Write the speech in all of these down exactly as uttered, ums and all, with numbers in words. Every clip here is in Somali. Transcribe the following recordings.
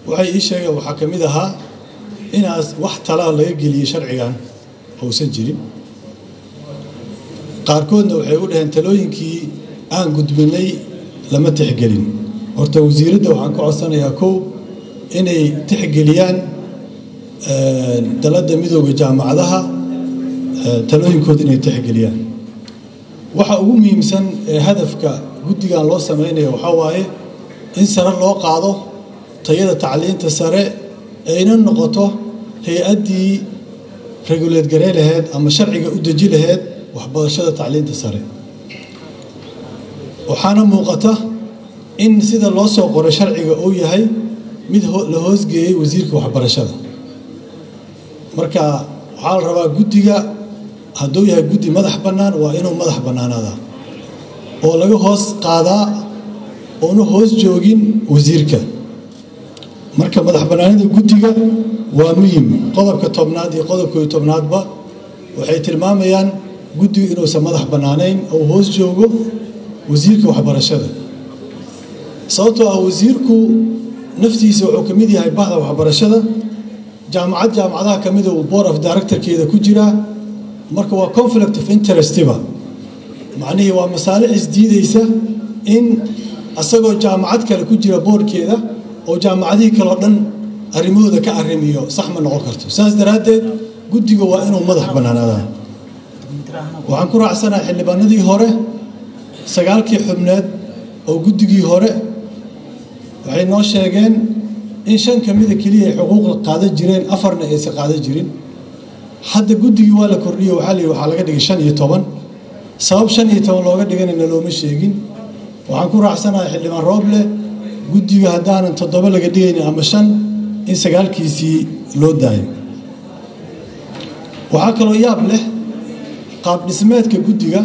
waxay ii sheegeen waxa kamid ahaa inaas wax talaal laga geliyo sharcigan hoosan jirin qaarkoodna waxay u dhaheen talooyinkii aan gudbinay lama tixgelin horta wasiiradda waxaan ka codsanayaa kow inay tixgeliyaan dalada midowga jaamacadaha talooyinkooda inay tixgeliyaan waxa ugu muhiimsan ee hadafka guddigan loo samaynayo waxa waaye in sare loo qaado tayada tacliinta sare ayna noqoto hay-addii regulate garee lahayd ama sharciga u deji lahayd waxbarashada tacliinta sare waxaana muuqata in sida loo soo qoray sharciga uu yahay mid la hoosgeeyey wasiirka waxbarashada marka waxaa la rabaa guddiga hadduu yahay guddi madax bannaan waa inuu madax bannaanaadaa oo laga hoos qaadaa oona hoos joogin wasiirka marka madax bannaanida guddiga waa muhiim qodobka tobnaad iyo qodobka tobnaadba waxay tilmaamayaan guddigu inuusan madax bannaanayn oo hoos joogo wasiirka waxbarashada sababtoo ah wasiirku naftiisa wuxuu ka mid yahay bahda waxbarashada jaamacad jaamacadaha ka mid uu board of directorkeeda ku jira marka waa conflict of interestiba macnihii waa masaalix isdiidaysa in asagoo jaamacad kale ku jira boardkeeda oo jaamacadihii kale oo dhan arrimahooda ka arrimiyo sax ma noqon karto saas daraaddeed guddiga waa inuu madax bannaanaadaan waxaan ku raacsanahay xildhibaanadii hore sagaalkii xubneed oo guddigii hore waxay noo sheegeen in shan ka mida keliya ay xuquuq qaadan jireen afarna aysan qaadan jirin hadda guddigii waa la kordhiyey waxaa la yidhi waxaa laga dhigay shan iyo toban sabab shan iyo toban looga dhiganayna looma sheegin waxaan ku raacsanahay xildhibaan rooble guddiga haddaanan toddoba laga dhigaynin ama shan in sagaalkiisii loo daayo waxaa kaloo yaab leh qaab dhismeedka guddiga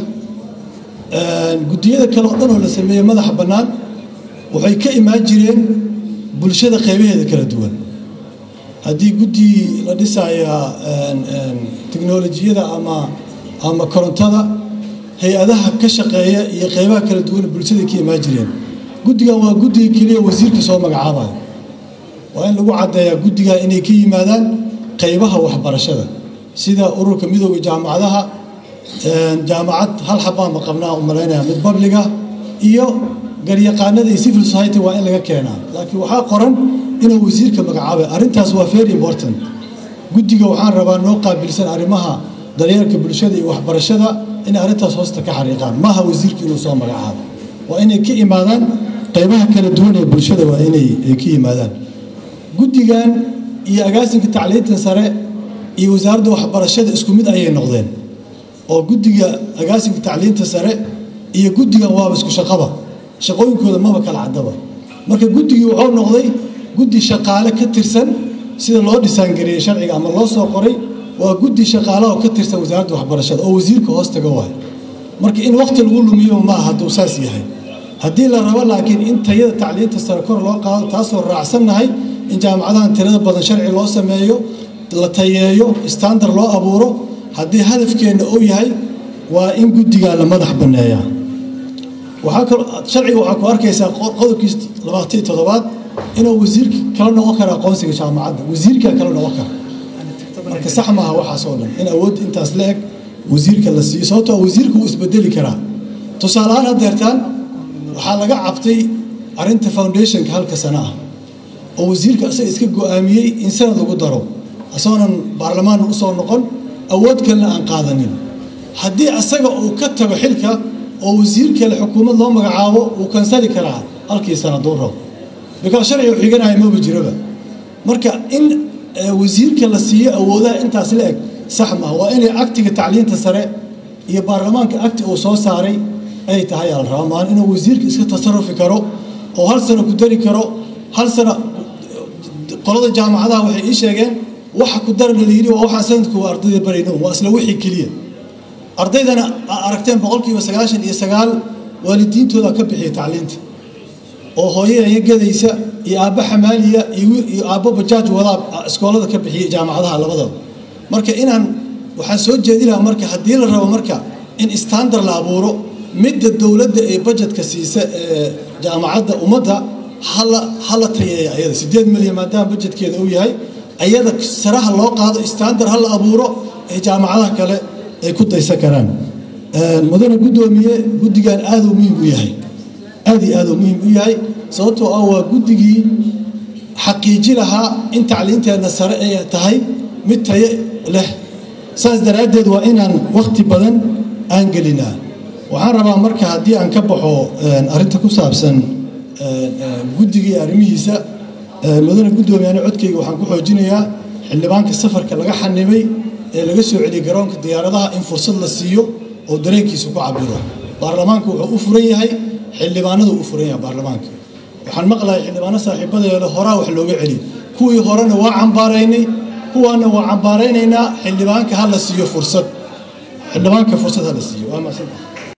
guddiyada kale oo dhan oo la sameeyey madaxa bannaan waxay ka imaan jireen bulshada qaybaheeda kala duwan haddii guddi la dhisaya teknolojiyada ama ama korontada hay-adaha ka shaqeeya iyo qaybaha kala duwan bulshada ka imaan jireen guddigan waa guddiga keliya wasiirka soo magacaabayo waa in lagu caddeeyaa guddigan inay ka yimaadaan qaybaha waxbarashada sida ururka midowga jaamacadaha jaamacad hal xabaan ma qabnaa u malaynaya mid babliga iyo garyaqaanada iyo civil society waa in laga keenaa laakiin waxaa qoran inuu wasiirka magacaabay arrintaas waa very important guddiga waxaan rabaa noo qaabilsan arrimaha daryeelka bulshada iyo waxbarashada in arrintaas hoosta ka xariiqaan maaha wasiirka inuu soo magacaabo waa inay ka imaadaan qaybaha kala duwan ee bulshada waa inay ka yimaadaan guddigan iyo agaasinka tacliinta sare iyo wasaaradda waxbarashada isku mid ayay noqdeen oo guddiga agaasinka tacliinta sare iyo guddigan waaba isku shaqaba shaqooyinkooda maba kala caddaba marka guddigii wuxuu noqday guddi shaqaale ka tirsan sida loo dhisaangareeyey sharciga ama loo soo qoray waa guddi shaqaalaha oo ka tirsan wasaaradda waxbarashada oo wasiirka hoos taga waay marka in waqti lagu lumiyo ma aha hadduu saas yahay haddii la rabo laakiin in tayada tacliinta sare kor loo qaado taasoo raacsannahay in jaamacadahan tirada badan sharci loo sameeyo la tayeeyo standard loo abuuro haddii hadafkeenna uu yahay waa in guddigaa la madax banneeyaa waxaa kaloo sharciga waxaa ku arkaysaa qodobkiis labaatan iyo toddobaad inuu wasiirka kala noqon kara aqoonsiga jaamacadda wasiirkaa kala noqon kara marka sax maaha waxaas oo dhan in awood intaas la eg wasiirka la siiyo sababtoo wasiirka wuu isbedeli karaa tusaale ahaan haddeertaan waxaa laga cabtay arrinta foundationka halka sano ah oo wasiirka isaga iska go'aamiyey in sanad lagu daro isagoonan baarlamaan u soo noqon awood kalena aan qaadanin haddii asaga uu ka tago xilka oo wasiir kale xukuumad loo magacaabo uu kansali karaa halkii sanaduu rabo because sharciga uu xiganahay maba jiraba marka in wasiirka la siiyo awoodaha intaas la eg sax maaha waa inay aktiga tacliinta sare iyo baarlamaanka akti uu soo saaray ay tahay ala rabaa maan inuu wasiirka iska tasarufi karo oo hal sano ku dari karo hal sano qolada jaamacadaha waxay ii sheegeen waxa ku darana la yidhi waa waxaan sanadku waa ardayda barayno waa isla wixii keliya ardaydana aragteen boqolkiiba sagaashan iyo sagaal waalidiintooda ka bixiya tacliinta oo hooyaya gadaysa iyo aabba xamaaliya iyo aabbo bajaaj wadaa iskoolada ka bixiya jaamacadaha labadaba marka inaan waxaan soo jeedinayaa marka haddii la rabo marka in standard la abuuro midda dowladda ee budgetka siisa ee jaamacadda ummadda hala hala tayeeya ayada sideed milyan maadaama budgetkeeda uu yahay ayada saraha loo qaado standard hala abuuro ee jaamacadaha kale ay ku daysan karaan mudane gudoomiye guddigan aad u muhiim u yahay aad iyo aad u muhiim u yahay sababtoo ah waa guddigii xaqiiji lahaa in tacliinteedna sare ay tahay mid tayo leh saas daraaddeed waa inaan waqti badan aan gelinaa waxaan rabaa marka haddii aan ka baxo arrinta ku saabsan guddigii arrimihiisa mudane gudoomiyaana codkayga waxaan ku xoojinayaa xildhibaanka safarka laga xanibay ee laga soo celiyay garoonka diyaaradaha in fursad la siiyo oo dareenkiisa ku cabiro baarlamaanku wuxuu u furan yahay xildhibaanadu u furan yahay baarlamaanka waxaan maqlahay xildhibaano saaxiibadeeda horaa wax looga celiy kuwii horena waa cambaaraynay kuwaana waa cambaaraynaynaa xildhibaanka ha la siiyo fursad xildhibaanka fursad ha la siiyo waa mahadsantahay